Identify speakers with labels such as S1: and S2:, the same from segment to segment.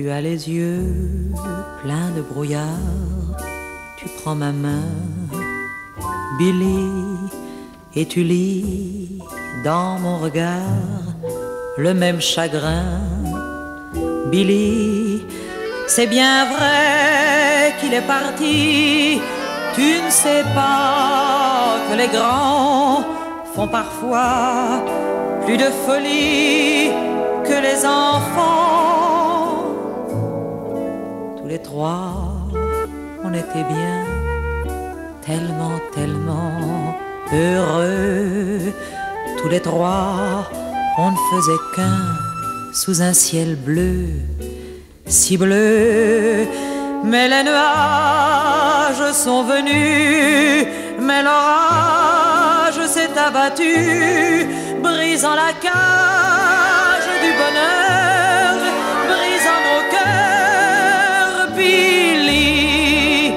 S1: Tu as les yeux pleins de brouillard, tu prends ma main, Billy, et tu lis dans mon regard le même chagrin. Billy, c'est bien vrai qu'il est parti, tu ne sais pas que les grands font parfois plus de folie que les enfants. Tous les trois, on était bien, tellement, tellement heureux. Tous les trois, on ne faisait qu'un sous un ciel bleu, si bleu. Mais les nuages sont venus, mais l'orage s'est abattu, brisant la cage du bonheur, brisant nos cœurs. Billy,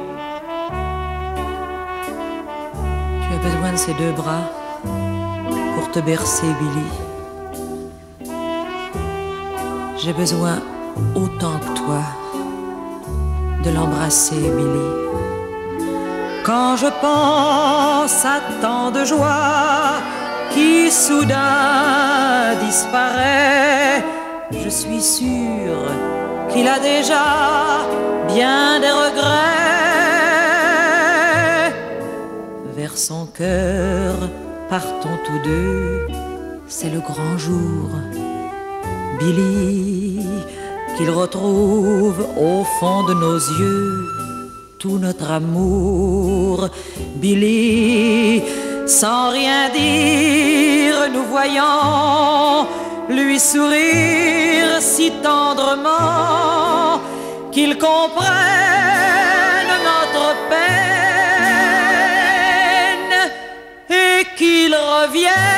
S1: tu as besoin de ces deux bras pour te bercer, Billy. J'ai besoin autant que toi de l'embrasser, Billy. Quand je pense à tant de joie qui soudain disparaît, je suis sûre qu'il a déjà bien des regrets. Vers son cœur, partons tous deux, c'est le grand jour. Billy, qu'il retrouve au fond de nos yeux tout notre amour. Billy, sans rien dire, nous voyons lui sourire si tendrement qu'il comprenne notre peine et qu'il revienne